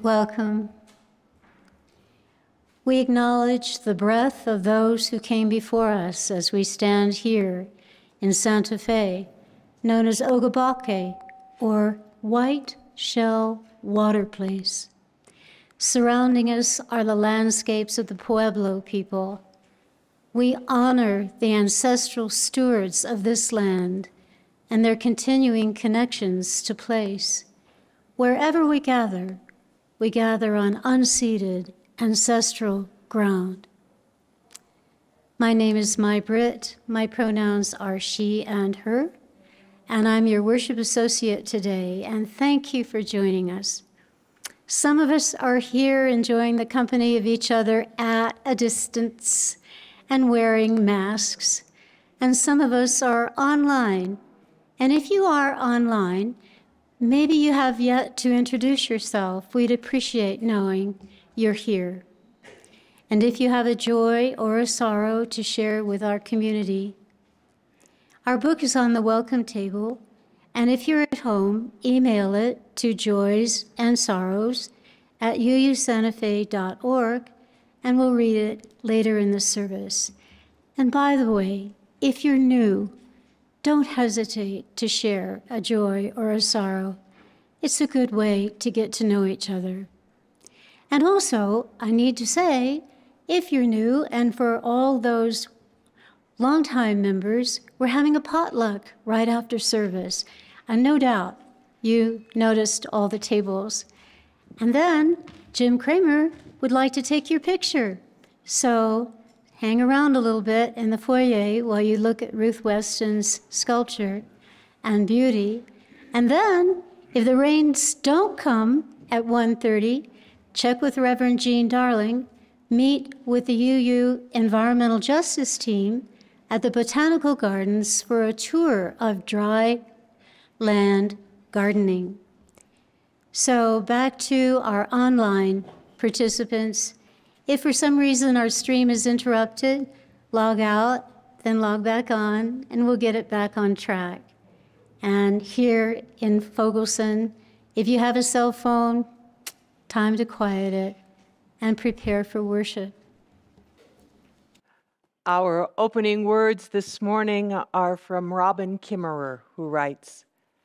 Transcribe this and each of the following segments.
Welcome. We acknowledge the breath of those who came before us as we stand here in Santa Fe, known as Ogabake, or White Shell Water Place. Surrounding us are the landscapes of the Pueblo people. We honor the ancestral stewards of this land and their continuing connections to place. Wherever we gather on unceded ancestral ground. My name is Mai Britt. My pronouns are she and her, and I'm your worship associate today, and thank you for joining us. Some of us are here enjoying the company of each other at a distance and wearing masks, and some of us are online. And if you are online, maybe you have yet to introduce yourself. We'd appreciate knowing you're here. And if you have a joy or a sorrow to share with our community, our book is on the welcome table. And if you're at home, email it to joysandsorrows@uusantafe.org, and we'll read it later in the service. And by the way, if you're new, don't hesitate to share a joy or a sorrow. It's a good way to get to know each other. And also, I need to say, if you're new, and for all those longtime members, we're having a potluck right after service. And no doubt you noticed all the tables. And then Jim Kramer would like to take your picture. So hang around a little bit in the foyer while you look at Ruth Weston's sculpture and beauty. And then, if the rains don't come at 1:30, check with Reverend Jean Darling, meet with the UU Environmental Justice Team at the Botanical Gardens for a tour of dry land gardening. So back to our online participants. If for some reason our stream is interrupted, log out, then log back on, and we'll get it back on track. And here in Fogelson, if you have a cell phone, time to quiet it and prepare for worship. Our opening words this morning are from Robin Kimmerer, who writes,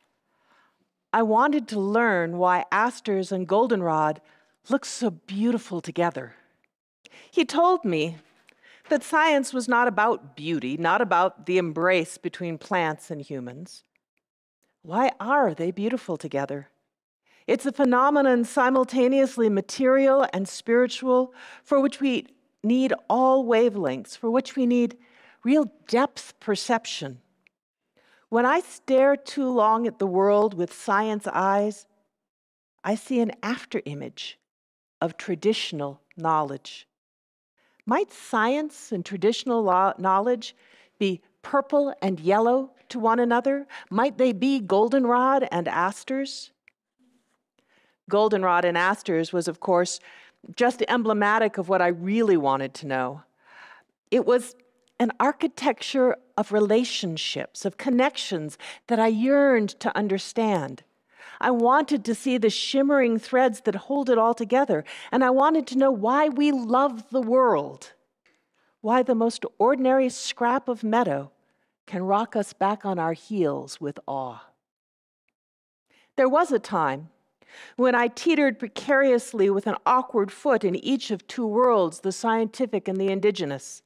I wanted to learn why asters and goldenrod look so beautiful together. He told me that science was not about beauty, not about the embrace between plants and humans. Why are they beautiful together? It's a phenomenon simultaneously material and spiritual, for which we need all wavelengths, for which we need real depth perception. When I stare too long at the world with science eyes, I see an afterimage of traditional knowledge. Might science and traditional knowledge be purple and yellow to one another? Might they be goldenrod and asters? Goldenrod and asters was, of course, just emblematic of what I really wanted to know. It was an architecture of relationships, of connections that I yearned to understand. I wanted to see the shimmering threads that hold it all together, and I wanted to know why we love the world, why the most ordinary scrap of meadow can rock us back on our heels with awe. There was a time when I teetered precariously with an awkward foot in each of two worlds, the scientific and the indigenous.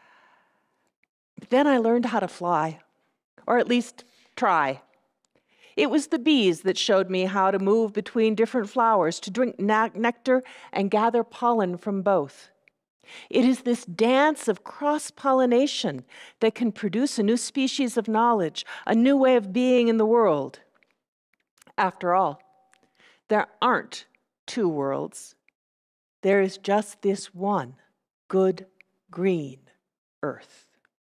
But then I learned how to fly, or at least try. It was the bees that showed me how to move between different flowers, to drink nectar and gather pollen from both. It is this dance of cross-pollination that can produce a new species of knowledge, a new way of being in the world. After all, there aren't two worlds. There is just this one good green earth.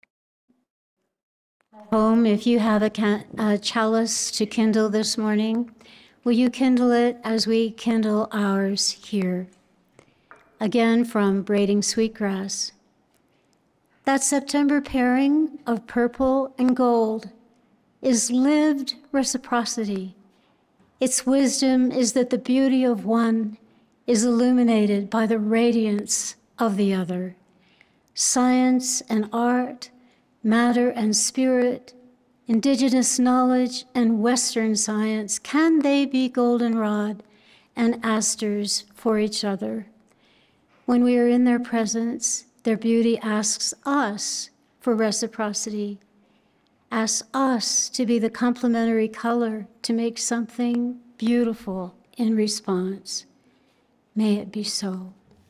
Home, if you have a chalice to kindle this morning, will you kindle it as we kindle ours here? Again from Braiding Sweetgrass. That September pairing of purple and gold is lived reciprocity. Its wisdom is that the beauty of one is illuminated by the radiance of the other. Science and art, matter and spirit, indigenous knowledge and Western science, can they be goldenrod and asters for each other? When we are in their presence, their beauty asks us for reciprocity, asks us to be the complementary color to make something beautiful in response. May it be so.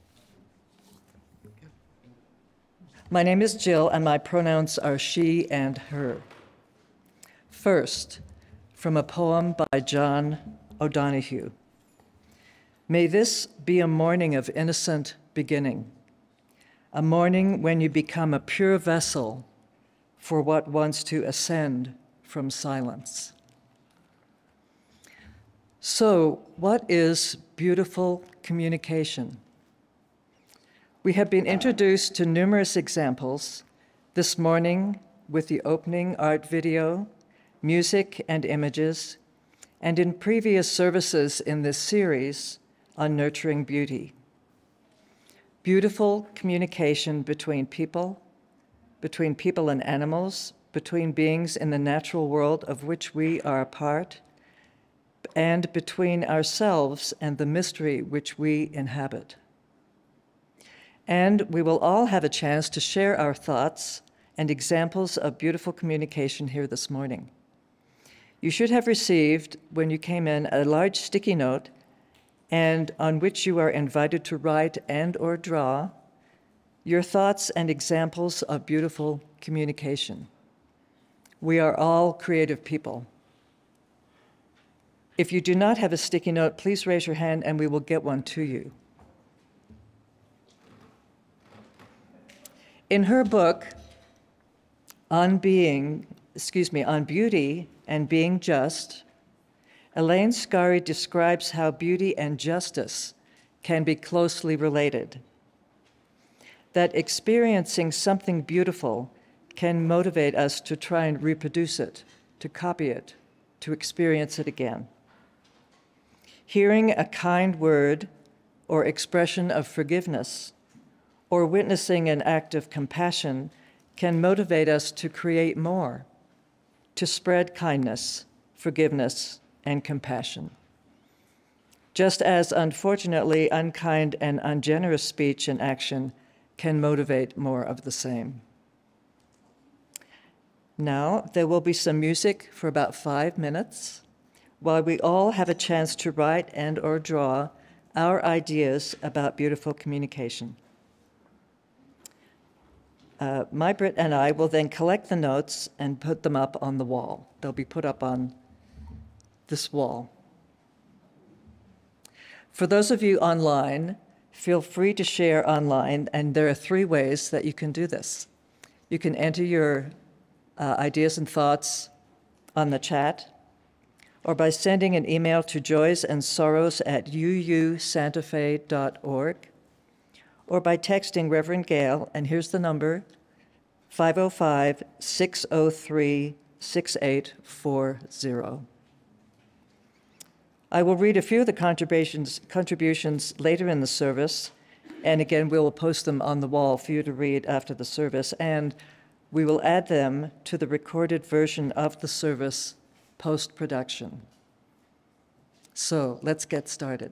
My name is Jill, and my pronouns are she and her. First, from a poem by John O'Donohue. May this be a morning of innocent beginning, a morning when you become a pure vessel for what wants to ascend from silence. So, what is beautiful communication? We have been introduced to numerous examples this morning with the opening art video, music and images, and in previous services in this series on nurturing beauty. Beautiful communication between people and animals, between beings in the natural world of which we are a part, and between ourselves and the mystery which we inhabit. And we will all have a chance to share our thoughts and examples of beautiful communication here this morning. You should have received, when you came in, a large sticky note and on which you are invited to write and or draw your thoughts and examples of beautiful communication. We are all creative people. If you do not have a sticky note, please raise your hand and we will get one to you. In her book, on Beauty and Being Just, Elaine Scarry describes how beauty and justice can be closely related. That experiencing something beautiful can motivate us to try and reproduce it, to copy it, to experience it again. Hearing a kind word or expression of forgiveness or witnessing an act of compassion can motivate us to create more, to spread kindness, forgiveness, and compassion. Just as, unfortunately, unkind and ungenerous speech and action can motivate more of the same. Now, there will be some music for about 5 minutes, while we all have a chance to write and or draw our ideas about beautiful communication. Britt and I will then collect the notes and put them up on the wall. They'll be put up on this wall. For those of you online, feel free to share online, and there are 3 ways that you can do this. You can enter your ideas and thoughts on the chat, or by sending an email to joysandsorrows@uusantafe.org, or by texting Reverend Gail, and here's the number, 505-603-6840. I will read a few of the contributions later in the service, and again, we will post them on the wall for you to read after the service, and we will add them to the recorded version of the service post-production. So let's get started.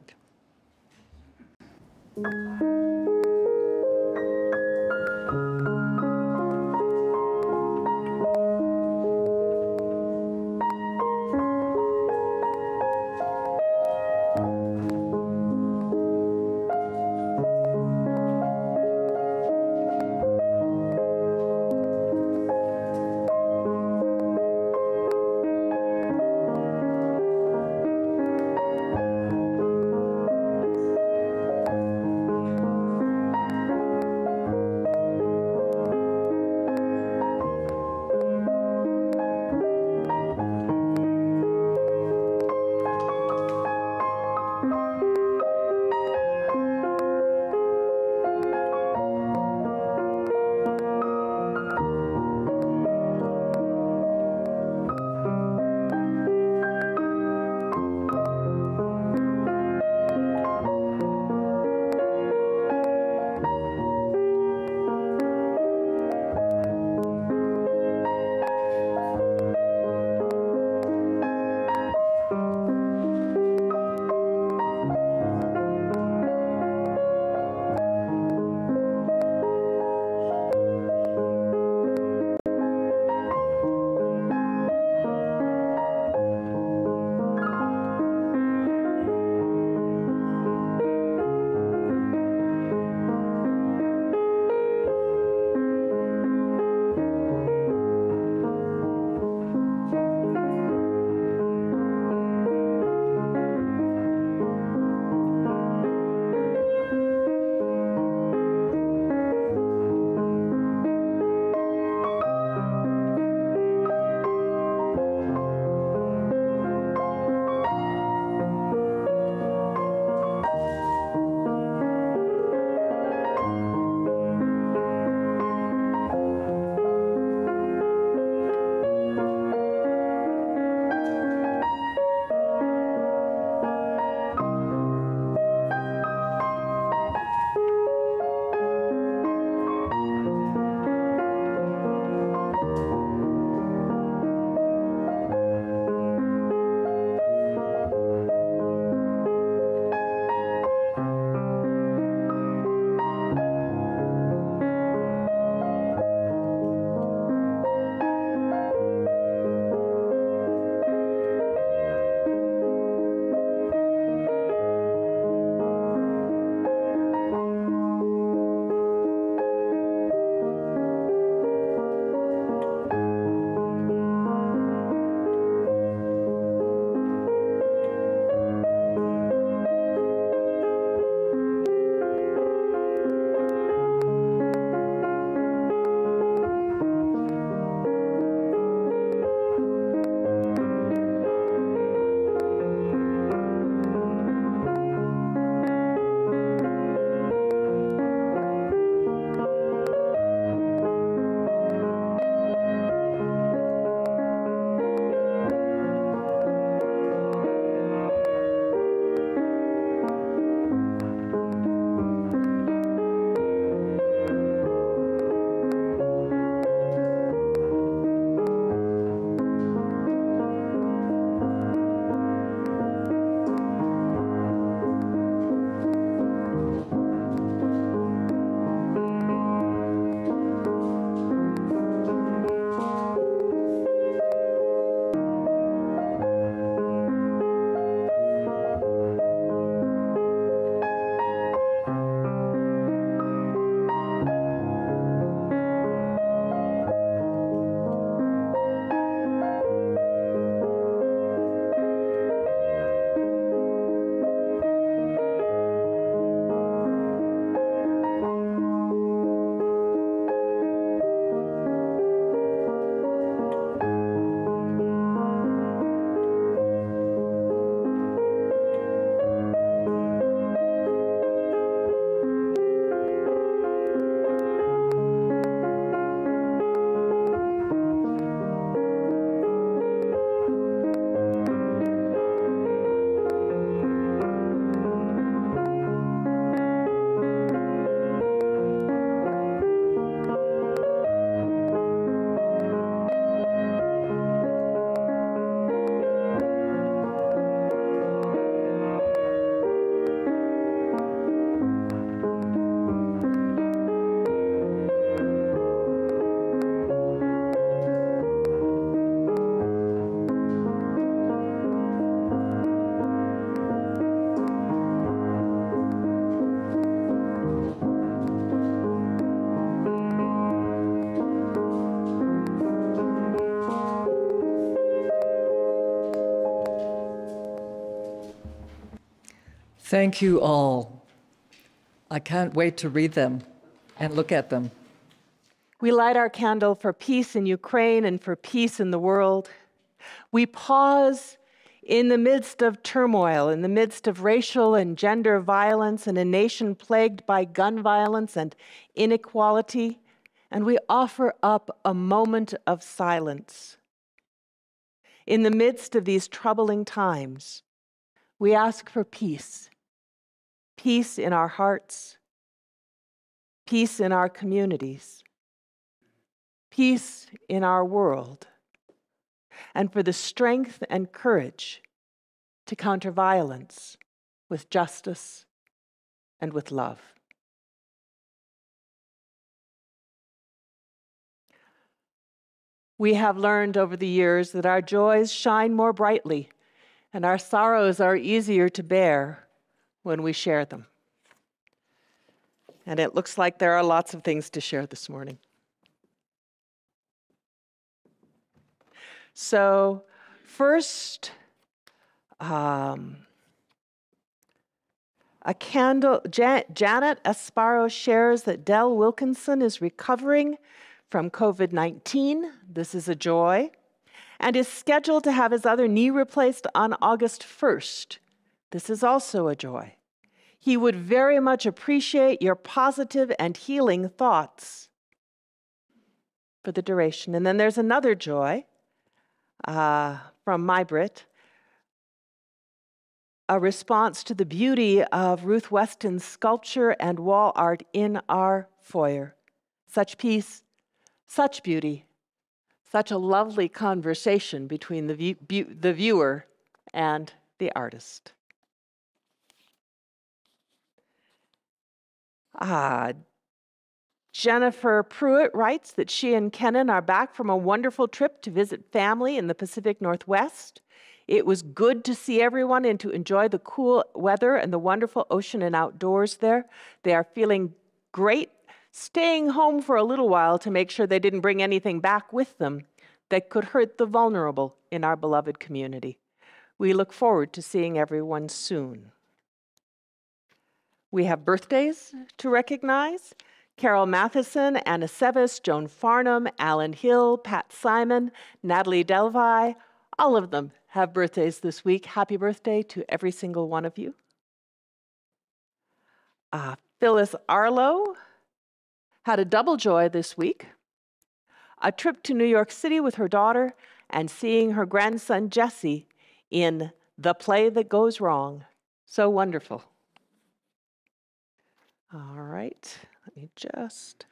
Thank you all. I can't wait to read them and look at them. We light our candle for peace in Ukraine and for peace in the world. We pause in the midst of turmoil, in the midst of racial and gender violence in a nation plagued by gun violence and inequality, and we offer up a moment of silence. In the midst of these troubling times, we ask for peace. Peace in our hearts, peace in our communities, peace in our world, and for the strength and courage to counter violence with justice and with love. We have learned over the years that our joys shine more brightly and our sorrows are easier to bear when we share them. And it looks like there are lots of things to share this morning. So first, Janet Asparo shares that Del Wilkinson is recovering from COVID-19. This is a joy. And is scheduled to have his other knee replaced on August 1st. This is also a joy. He would very much appreciate your positive and healing thoughts for the duration. And then there's another joy from my Brit, a response to the beauty of Ruth Weston's sculpture and wall art in our foyer. Such peace, such beauty, such a lovely conversation between the viewer and the artist. Jennifer Pruitt writes that she and Kenan are back from a wonderful trip to visit family in the Pacific Northwest. It was good to see everyone and to enjoy the cool weather and the wonderful ocean and outdoors there. They are feeling great, staying home for a little while to make sure they didn't bring anything back with them that could hurt the vulnerable in our beloved community. We look forward to seeing everyone soon. We have birthdays to recognize. Carol Matheson, Anna Sevis, Joan Farnham, Alan Hill, Pat Simon, Natalie Delvi, all of them have birthdays this week. Happy birthday to every single one of you. Phyllis Arlo had a double joy this week. A trip to New York City with her daughter and seeing her grandson Jesse in The Play That Goes Wrong. So wonderful. All right, let me just.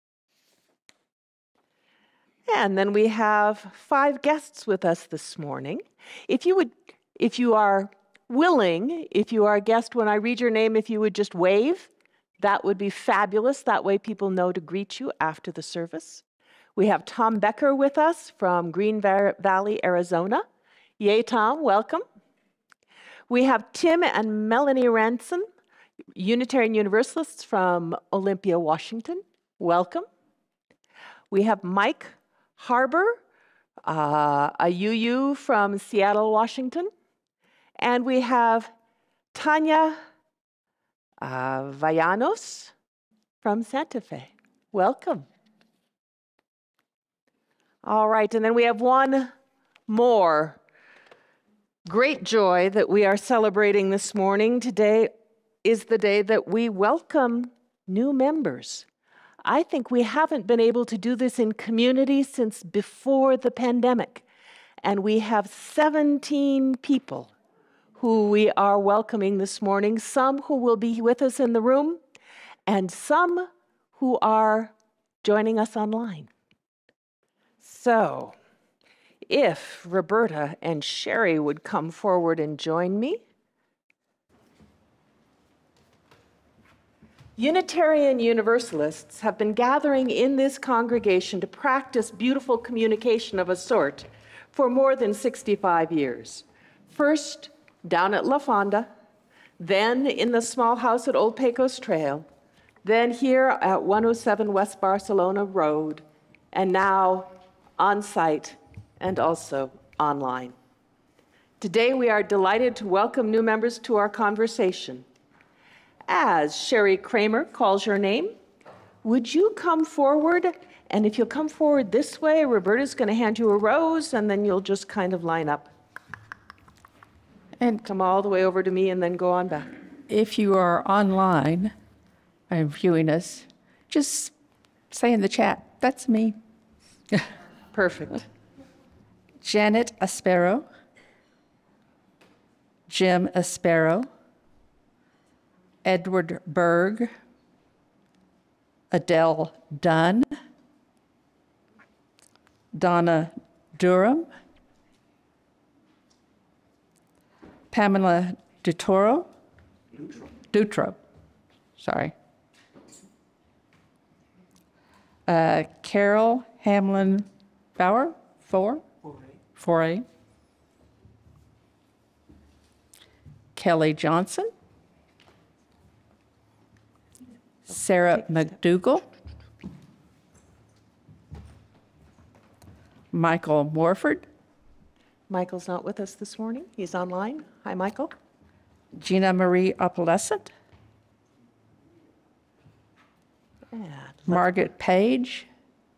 And then we have 5 guests with us this morning. If you are willing, if you are a guest, when I read your name, if you would just wave, that would be fabulous. That way people know to greet you after the service. We have Tom Becker with us from Green Valley, Arizona. Yay, Tom, welcome. We have Tim and Melanie Ranson, Unitarian Universalists from Olympia, Washington. Welcome. We have Mike Harbour, a UU from Seattle, Washington. And we have Tanya Vallanos from Santa Fe. Welcome. All right, and then we have one more great joy that we are celebrating this morning. Today is the day that we welcome new members. I think we haven't been able to do this in community since before the pandemic. And we have 17 people who we are welcoming this morning, some who will be with us in the room, and some who are joining us online. So, if Roberta and Sherry would come forward and join me. Unitarian Universalists have been gathering in this congregation to practice beautiful communication of a sort for more than 65 years. First, down at La Fonda, then in the small house at Old Pecos Trail, then here at 107 West Barcelona Road, and now on site and also online. Today we are delighted to welcome new members to our conversation. As Sherry Kramer calls your name, would you come forward? And if you'll come forward this way, Roberta's going to hand you a rose, and then you'll just kind of line up. And come all the way over to me and then go on back. If you are online and viewing us, just say in the chat, that's me. Perfect. Janet Aspero, Jim Aspero, Edward Berg, Adele Dunn, Donna Durham, Pamela Dutro, sorry. Carol Hamlin Bauer, 4A. Kelly Johnson, Sarah McDougall, Michael Morford, Michael's not with us this morning. He's online. Hi, Michael. Gina Marie Opalescent, And Margaret Page,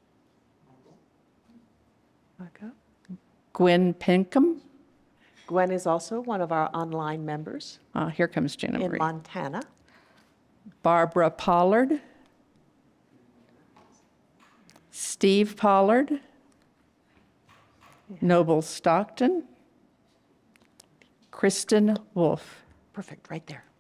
Marco. Gwen Pinkham. Gwen is also one of our online members Here comes Gina in Marie. Montana. Barbara Pollard, Steve Pollard, Noble Stockton, Kristen Wolf. Perfect, right there.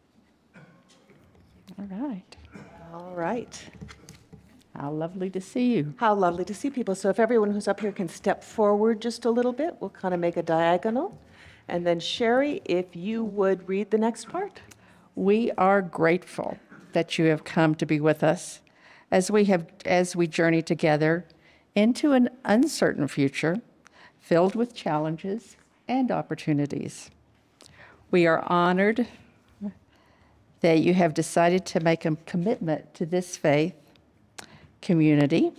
All right. All right. How lovely to see you. How lovely to see people. So if everyone who's up here can step forward just a little bit, we'll kind of make a diagonal. And then Sherry, if you would read the next part. We are grateful that you have come to be with us as we journey together into an uncertain future filled with challenges and opportunities. We are honored that you have decided to make a commitment to this faith community.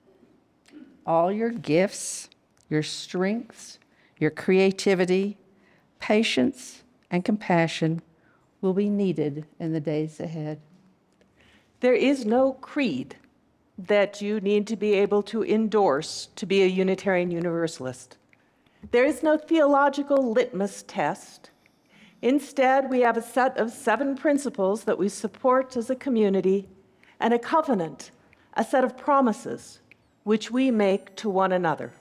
All your gifts, your strengths, your creativity, patience, and compassion will be needed in the days ahead. There is no creed that you need to be able to endorse to be a Unitarian Universalist. There is no theological litmus test. Instead, we have a set of 7 principles that we support as a community and a covenant, a set of promises which we make to one another.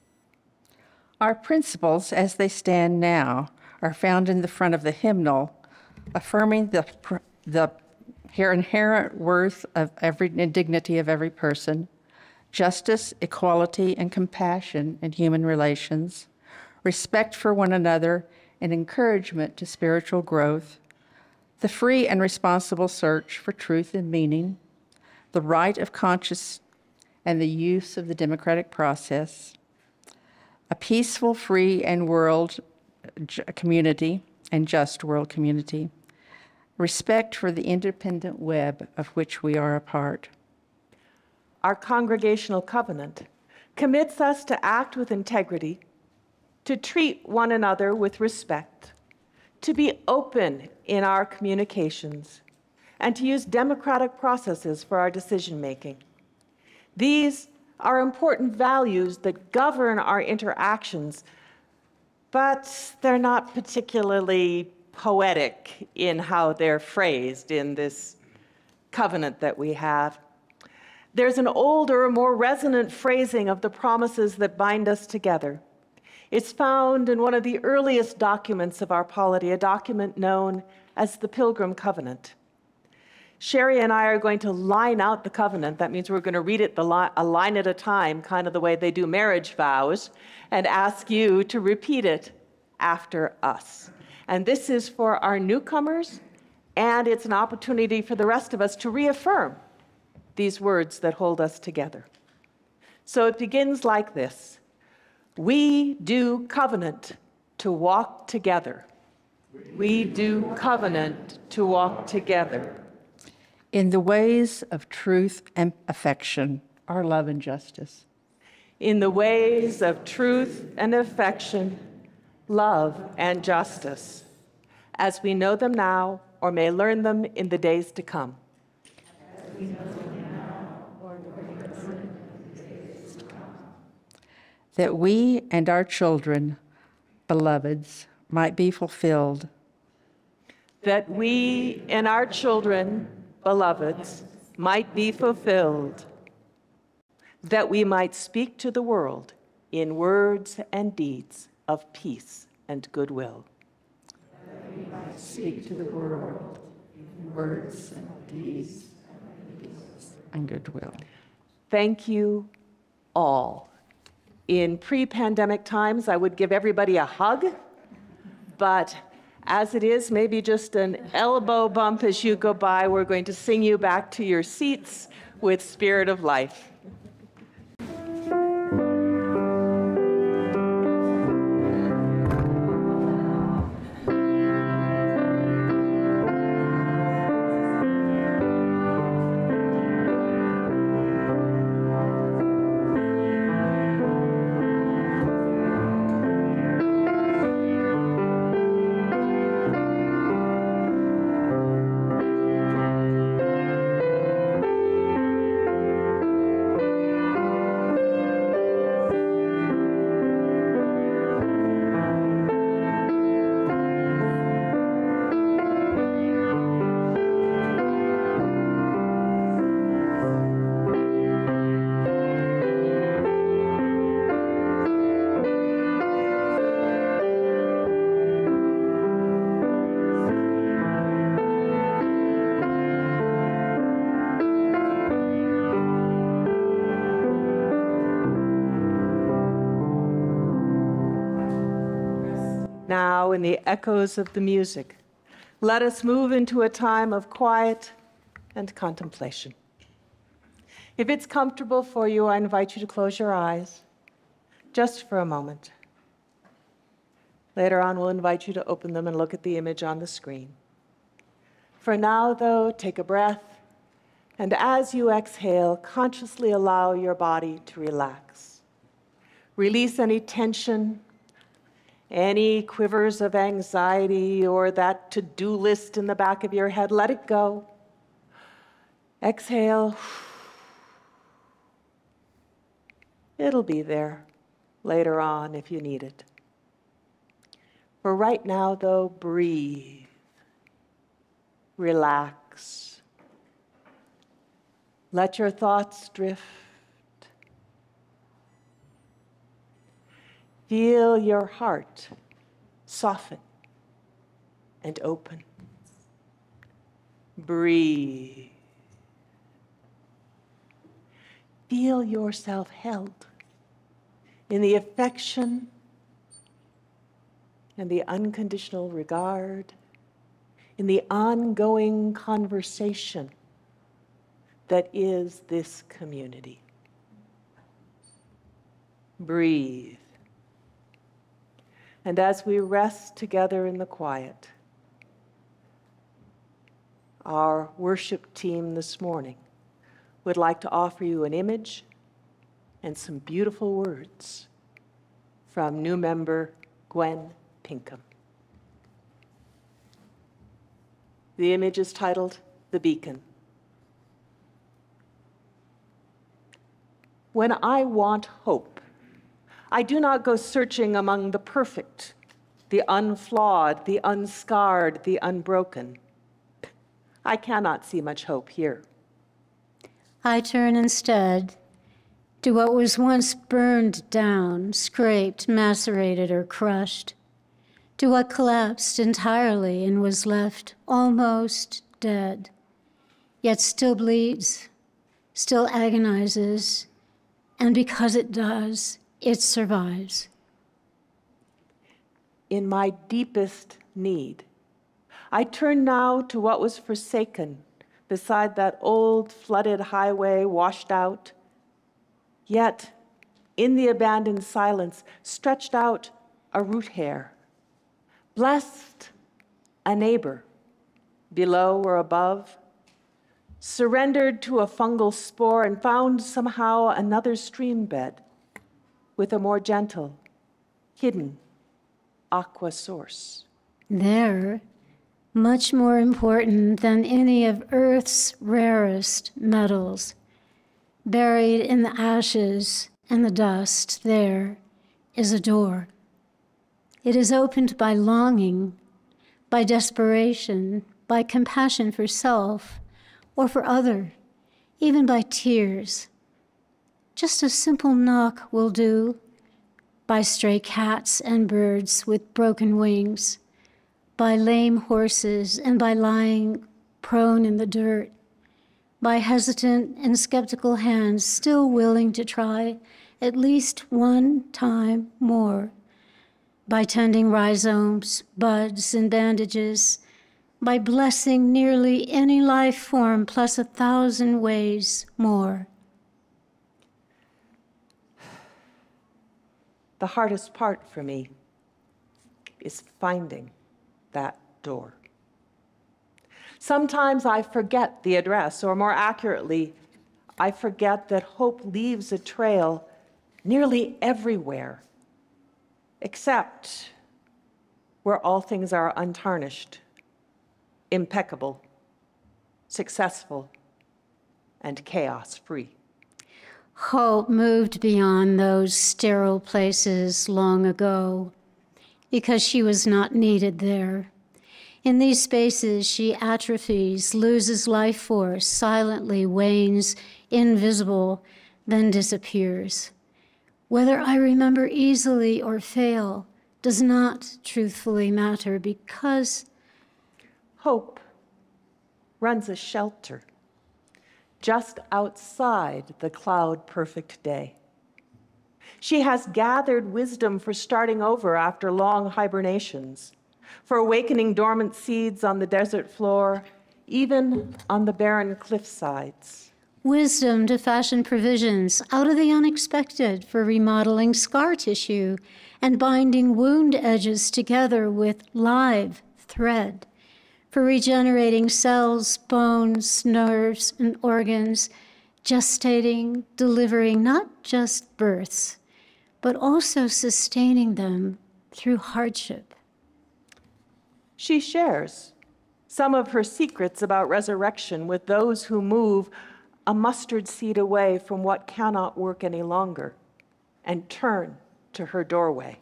Our principles, as they stand now, are found in the front of the hymnal, affirming the inherent worth of and dignity of every person, justice, equality, and compassion in human relations, respect for one another, and encouragement to spiritual growth, the free and responsible search for truth and meaning, the right of conscience and the use of the democratic process, a peaceful, free, and world community and just world community, respect for the independent web of which we are a part. Our congregational covenant commits us to act with integrity, to treat one another with respect, to be open in our communications, and to use democratic processes for our decision-making. These are important values that govern our interactions, but they're not particularly poetic in how they're phrased in this covenant that we have. There's an older, more resonant phrasing of the promises that bind us together. It's found in one of the earliest documents of our polity, a document known as the Pilgrim Covenant. Sherry and I are going to line out the covenant. That means we're going to read it a line at a time, kind of the way they do marriage vows, and ask you to repeat it after us. And this is for our newcomers, and it's an opportunity for the rest of us to reaffirm these words that hold us together. So it begins like this. We do covenant to walk together. We do covenant to walk together. In the ways of truth and affection, our love and justice. In the ways of truth and affection, love, and justice, as we know them now or may learn them in the days to come. That we and our children, beloveds, might be fulfilled. That we and our children, beloveds, might be fulfilled. That we might speak to the world in words and deeds of peace and goodwill. That we might speak to the world in words and deeds of peace and goodwill. Thank you all. In pre-pandemic times, I would give everybody a hug, but as it is, maybe just an elbow bump as you go by. We're going to sing you back to your seats with Spirit of Life. Now, in the echoes of the music, let us move into a time of quiet and contemplation. If it's comfortable for you, I invite you to close your eyes just for a moment. Later on, we'll invite you to open them and look at the image on the screen. For now, though, take a breath, and as you exhale, consciously allow your body to relax. Release any tension, any quivers of anxiety, or that to-do list in the back of your head. Let it go. Exhale. It'll be there later on if you need it. For right now, though, breathe. Relax. Let your thoughts drift. Feel your heart soften and open. Breathe. Feel yourself held in the affection and the unconditional regard, in the ongoing conversation that is this community. Breathe. And as we rest together in the quiet, our worship team this morning would like to offer you an image and some beautiful words from new member Gwen Pinkham. The image is titled The Beacon. When I want hope, I do not go searching among the perfect, the unflawed, the unscarred, the unbroken. I cannot see much hope here. I turn instead to what was once burned down, scraped, macerated, or crushed, to what collapsed entirely and was left almost dead, yet still bleeds, still agonizes, and because it does, it survives. In my deepest need, I turn now to what was forsaken beside that old flooded highway, washed out. Yet, in the abandoned silence, stretched out a root hair, blessed a neighbor below or above, surrendered to a fungal spore and found somehow another stream bed with a more gentle, hidden, aqua source. There, much more important than any of Earth's rarest metals, buried in the ashes and the dust, there is a door. It is opened by longing, by desperation, by compassion for self or for other, even by tears. Just a simple knock will do, by stray cats and birds with broken wings, by lame horses and by lying prone in the dirt, by hesitant and skeptical hands still willing to try at least one time more, by tending rhizomes, buds, and bandages, by blessing nearly any life form plus 1,000 ways more. The hardest part for me is finding that door. Sometimes I forget the address, or more accurately, I forget that hope leaves a trail nearly everywhere, except where all things are untarnished, impeccable, successful, and chaos-free. Hope moved beyond those sterile places long ago because she was not needed there. In these spaces, she atrophies, loses life force, silently wanes, invisible, then disappears. Whether I remember easily or fail does not truthfully matter because hope runs a shelter just outside the cloud-perfect day. She has gathered wisdom for starting over after long hibernations, for awakening dormant seeds on the desert floor, even on the barren cliff sides. Wisdom to fashion provisions out of the unexpected for remodeling scar tissue and binding wound edges together with live thread, for regenerating cells, bones, nerves, and organs, gestating, delivering not just births, but also sustaining them through hardship. She shares some of her secrets about resurrection with those who move a mustard seed away from what cannot work any longer and turn to her doorway.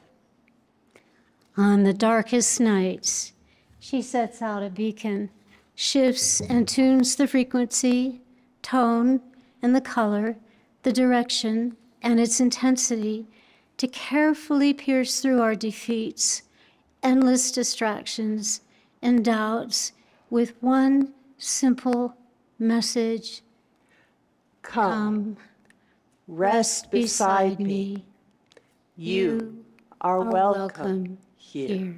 On the darkest nights, she sets out a beacon, shifts and tunes the frequency, tone, and the color, the direction, and its intensity to carefully pierce through our defeats, endless distractions, and doubts with one simple message. Come, rest beside me. You are welcome here.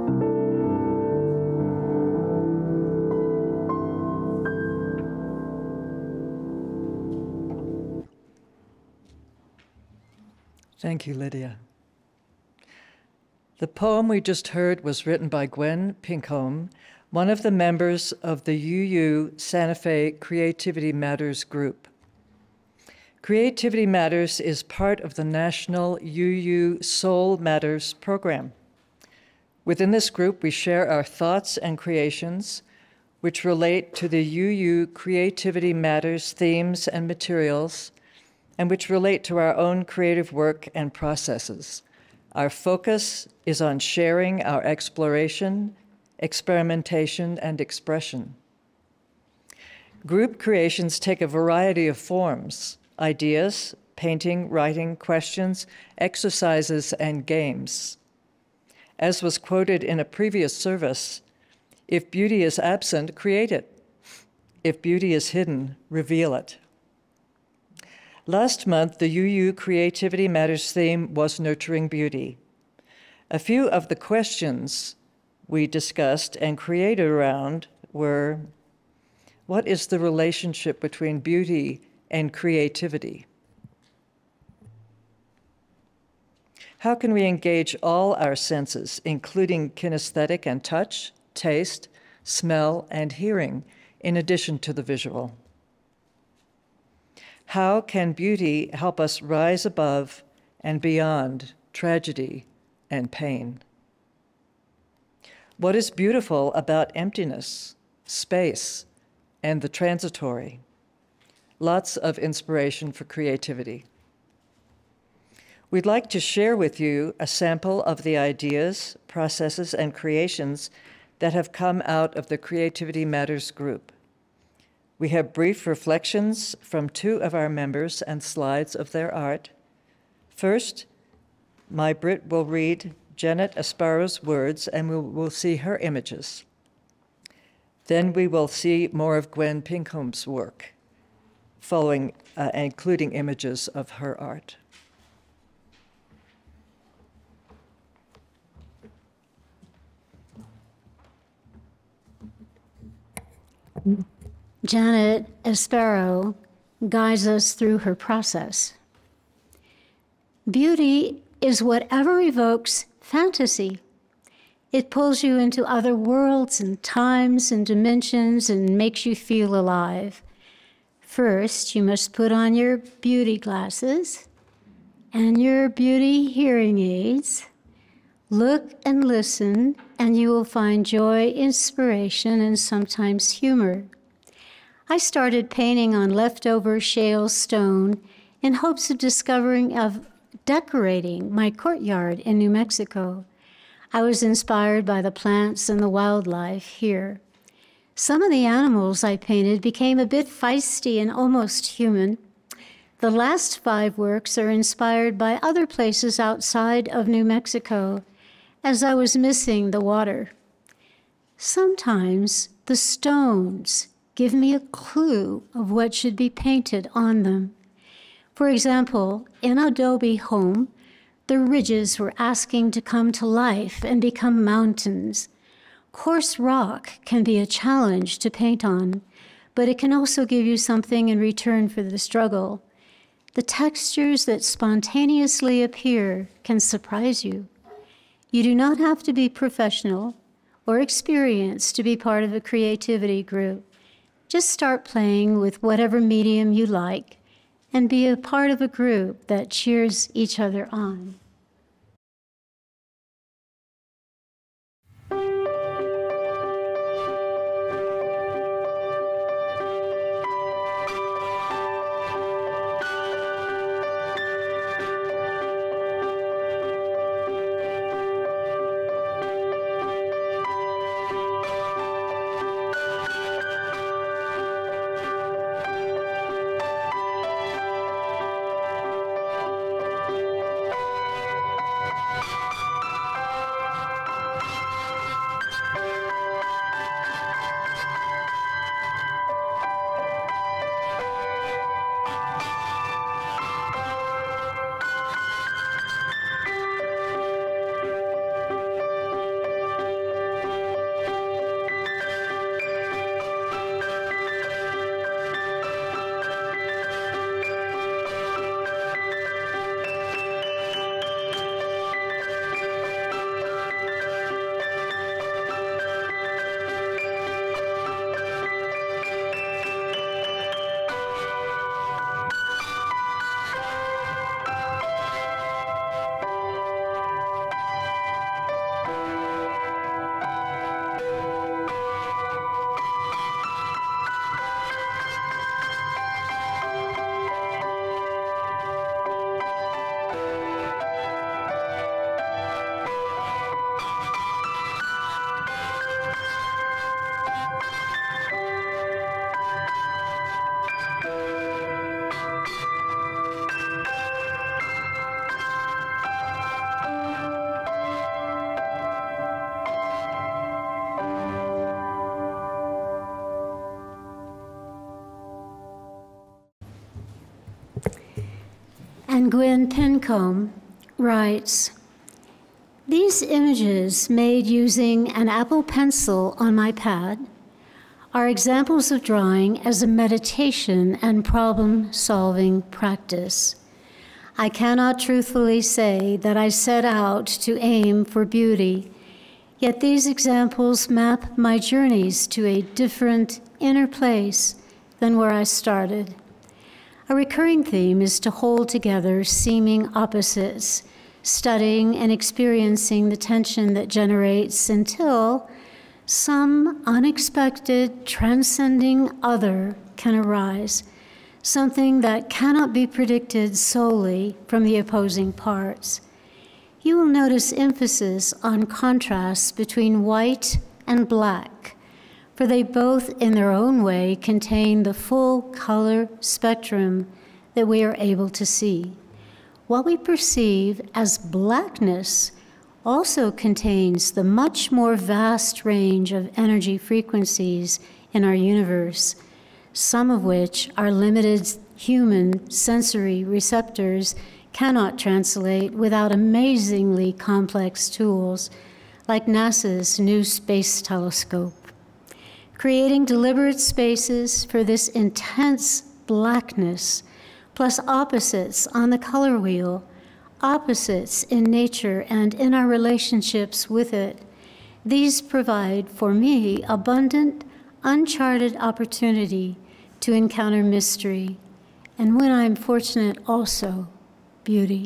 Thank you, Lydia. The poem we just heard was written by Gwen Pinkham, one of the members of the UU Santa Fe Creativity Matters group. Creativity Matters is part of the national UU Soul Matters program. Within this group, we share our thoughts and creations, which relate to the UU Creativity Matters themes and materials, and which relate to our own creative work and processes. Our focus is on sharing our exploration, experimentation, and expression. Group creations take a variety of forms: ideas, painting, writing, questions, exercises, and games. As was quoted in a previous service, if beauty is absent, create it. If beauty is hidden, reveal it. Last month, the UU Creativity Matters theme was Nurturing Beauty. A few of the questions we discussed and created around were, what is the relationship between beauty and creativity? How can we engage all our senses, including kinesthetic and touch, taste, smell, and hearing, in addition to the visual? How can beauty help us rise above and beyond tragedy and pain? What is beautiful about emptiness, space, and the transitory? Lots of inspiration for creativity. We'd like to share with you a sample of the ideas, processes, and creations that have come out of the Creativity Matters group. We have brief reflections from two of our members and slides of their art. First, my Brit will read Janet Asparo's words, and we will see her images. Then we will see more of Gwen Pinkham's work, following, including images of her art. Janet Asparo guides us through her process. Beauty is whatever evokes fantasy. It pulls you into other worlds and times and dimensions and makes you feel alive. First, you must put on your beauty glasses and your beauty hearing aids. Look and listen, and you will find joy, inspiration, and sometimes humor. I started painting on leftover shale stone in hopes of decorating my courtyard in New Mexico. I was inspired by the plants and the wildlife here. Some of the animals I painted became a bit feisty and almost human. The last 5 works are inspired by other places outside of New Mexico, as I was missing the water. Sometimes the stones give me a clue of what should be painted on them. For example, in Adobe Home, the ridges were asking to come to life and become mountains. Coarse rock can be a challenge to paint on, but it can also give you something in return for the struggle. The textures that spontaneously appear can surprise you. You do not have to be professional or experienced to be part of a creativity group. Just start playing with whatever medium you like and be a part of a group that cheers each other on. And Gwen Pincombe writes, "These images made using an Apple Pencil on my pad are examples of drawing as a meditation and problem-solving practice. I cannot truthfully say that I set out to aim for beauty, yet these examples map my journeys to a different inner place than where I started. A recurring theme is to hold together seeming opposites, studying and experiencing the tension that generates until some unexpected, transcending other can arise, something that cannot be predicted solely from the opposing parts. You will notice emphasis on contrasts between white and black, for they both in their own way contain the full color spectrum that we are able to see. What we perceive as blackness also contains the much more vast range of energy frequencies in our universe, some of which our limited human sensory receptors cannot translate without amazingly complex tools like NASA's new space telescope. Creating deliberate spaces for this intense blackness, plus opposites on the color wheel, opposites in nature and in our relationships with it, these provide for me abundant, uncharted opportunity to encounter mystery, and when I'm fortunate also, beauty.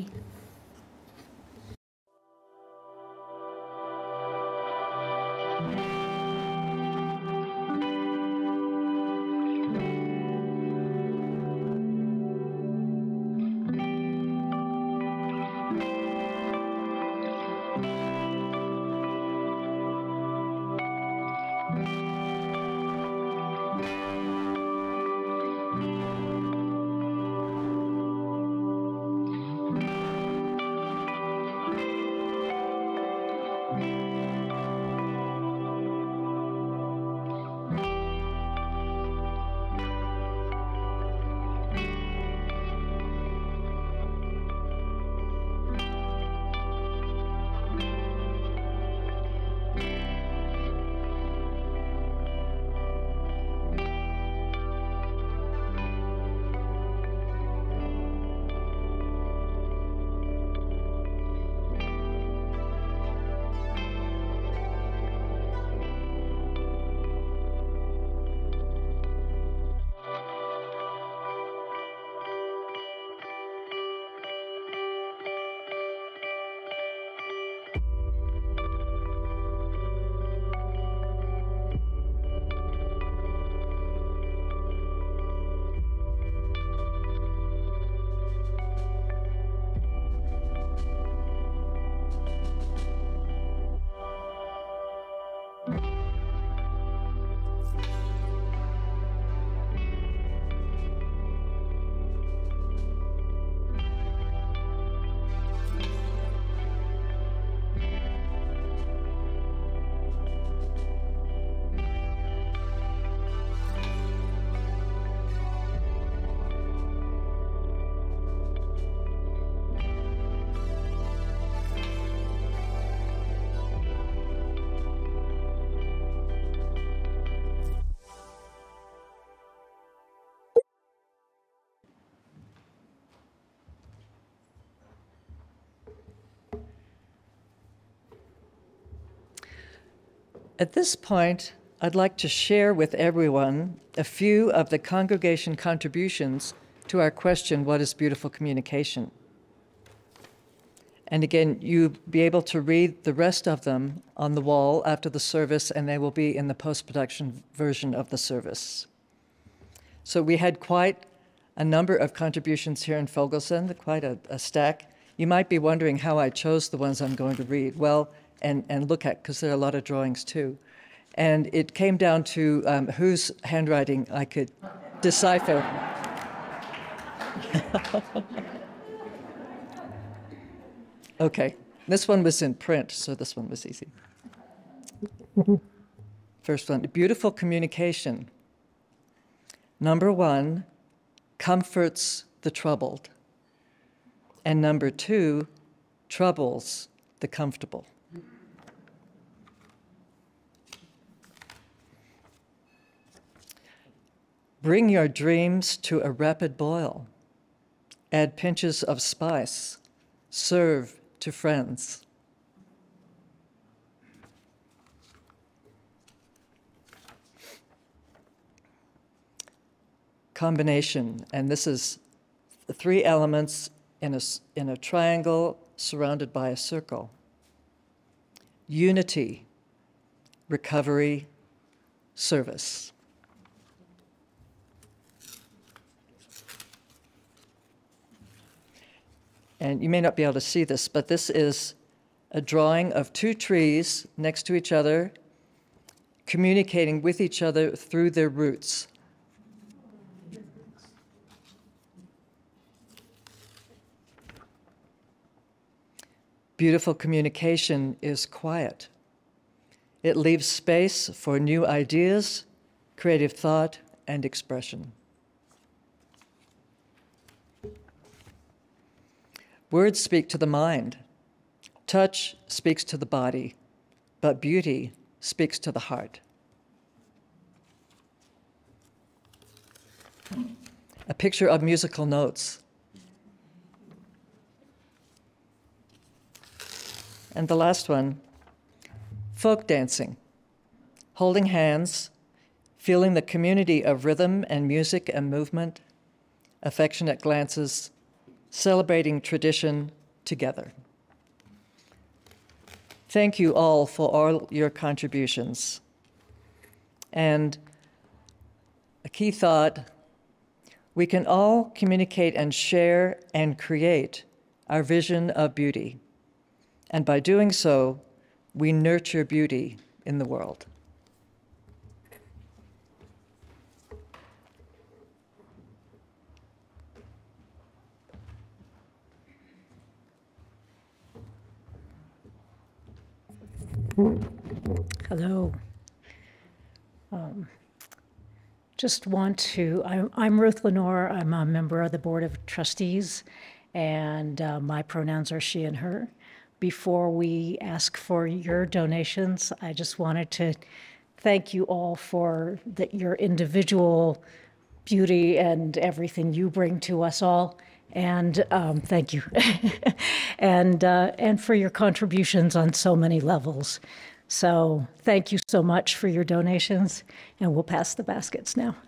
At this point, I'd like to share with everyone a few of the congregation contributions to our question, what is beautiful communication? And again, you'll be able to read the rest of them on the wall after the service, and they will be in the post-production version of the service. So we had quite a number of contributions here in Fogelson, quite a stack. You might be wondering how I chose the ones I'm going to read. Well, and look at, because there are a lot of drawings too. And it came down to whose handwriting I could decipher. Okay, this one was in print, so this one was easy. First one, beautiful communication. Number one, comforts the troubled. And number 2, troubles the comfortable. Bring your dreams to a rapid boil. Add pinches of spice. Serve to friends. Combination, and this is the 3 elements in a triangle surrounded by a circle. Unity, recovery, service. And you may not be able to see this, but this is a drawing of 2 trees next to each other, communicating with each other through their roots. Beautiful communication is quiet. It leaves space for new ideas, creative thought, and expression. Words speak to the mind. Touch speaks to the body, but beauty speaks to the heart. A picture of musical notes. And the last one, folk dancing. Holding hands, feeling the community of rhythm and music and movement, affectionate glances, celebrating tradition together. Thank you all for all your contributions. And a key thought, we can all communicate and share and create our vision of beauty. And by doing so, we nurture beauty in the world. Hello. I'm Ruth Lenore. I'm a member of the Board of Trustees, and my pronouns are she and her. Before we ask for your donations, I just wanted to thank you all for your individual beauty and everything you bring to us all. And thank you. and for your contributions on so many levels. So thank you so much for your donations, and we'll pass the baskets now.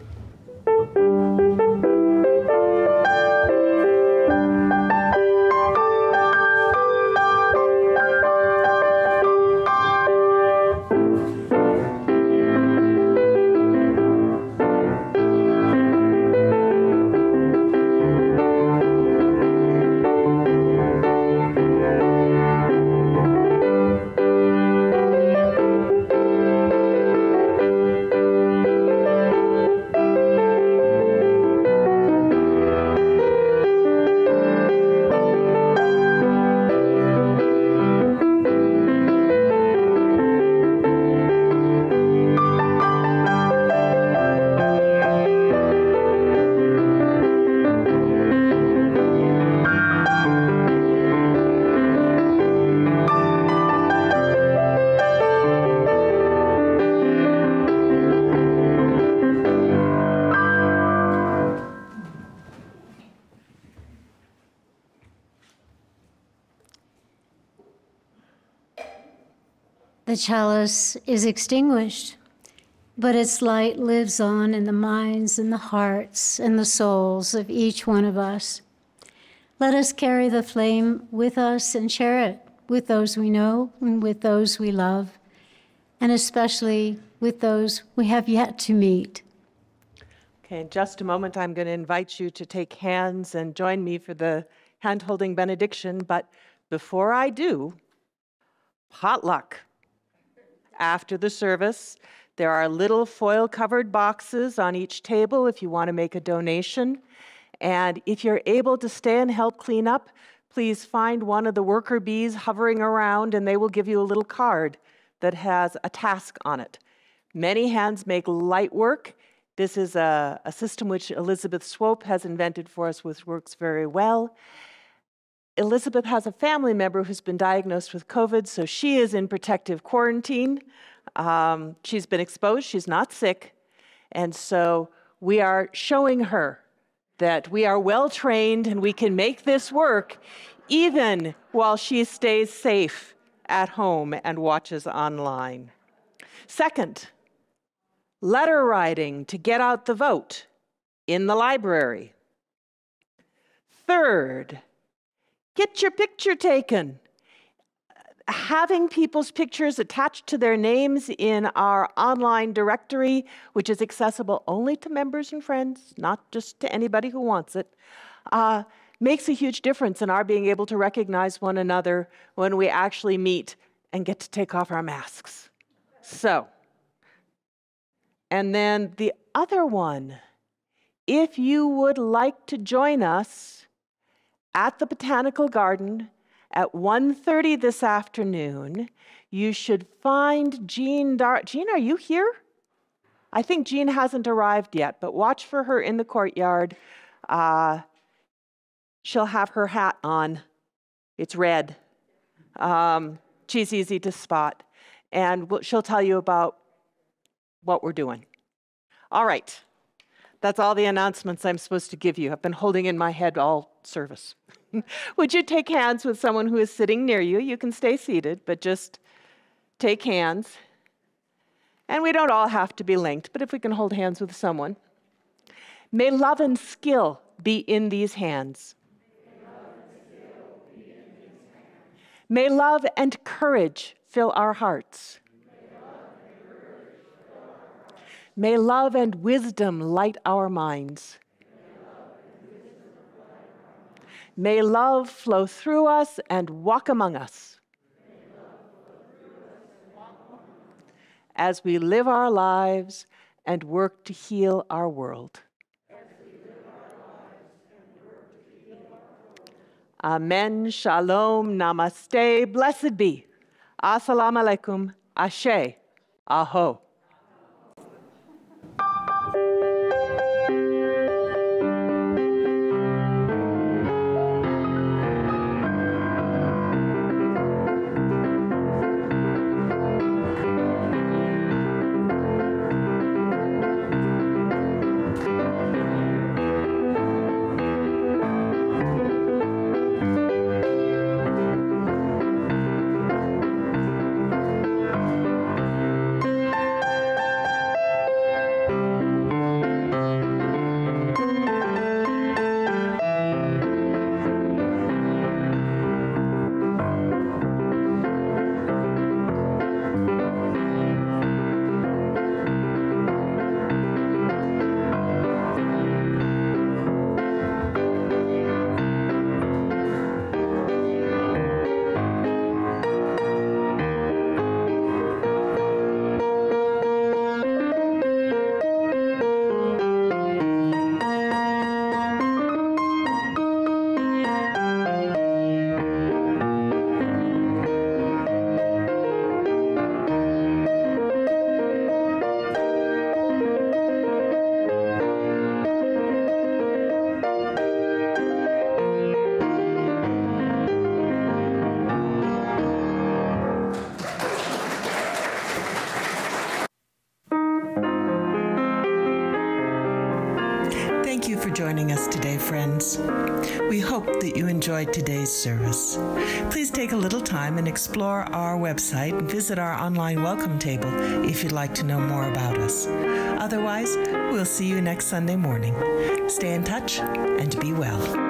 The chalice is extinguished, but its light lives on in the minds and the hearts and the souls of each one of us. Let us carry the flame with us and share it with those we know and with those we love, and especially with those we have yet to meet. Okay, in just a moment, I'm going to invite you to take hands and join me for the hand-holding benediction. But before I do, potluck. After the service, there are little foil-covered boxes on each table if you want to make a donation. And if you're able to stay and help clean up, please find one of the worker bees hovering around, and they will give you a little card that has a task on it. Many hands make light work. This is a system which Elizabeth Swope has invented for us, which works very well. Elizabeth has a family member who's been diagnosed with COVID, so she is in protective quarantine. She's been exposed, she's not sick, and so we are showing her that we are well trained and we can make this work even while she stays safe at home and watches online. Second, letter writing to get out the vote in the library. Third, get your picture taken. Having people's pictures attached to their names in our online directory, which is accessible only to members and friends, not just to anybody who wants it, makes a huge difference in our being able to recognize one another when we actually meet and get to take off our masks. So, and then the other one, if you would like to join us at the Botanical Garden at 1:30 this afternoon, you should find Jean. Jean, are you here? I think Jean hasn't arrived yet, but watch for her in the courtyard. She'll have her hat on. It's red. She's easy to spot. And she'll tell you about what we're doing. All right. That's all the announcements I'm supposed to give you. I've been holding in my head all service. Would you take hands with someone who is sitting near you? You can stay seated, but just take hands. And we don't all have to be linked, but if we can hold hands with someone. May love and skill be in these hands. May love and courage fill our hearts. May love and wisdom light our minds. May love flow through us and walk among us. As we live our lives and work to heal our world. Amen, shalom, namaste, blessed be. Assalamu alaikum, ashe, aho. Thank you for joining us today, friends. We hope that you enjoyed today's service. Please take a little time and explore our website and visit our online welcome table if you'd like to know more about us. Otherwise, we'll see you next Sunday morning. Stay in touch and be well.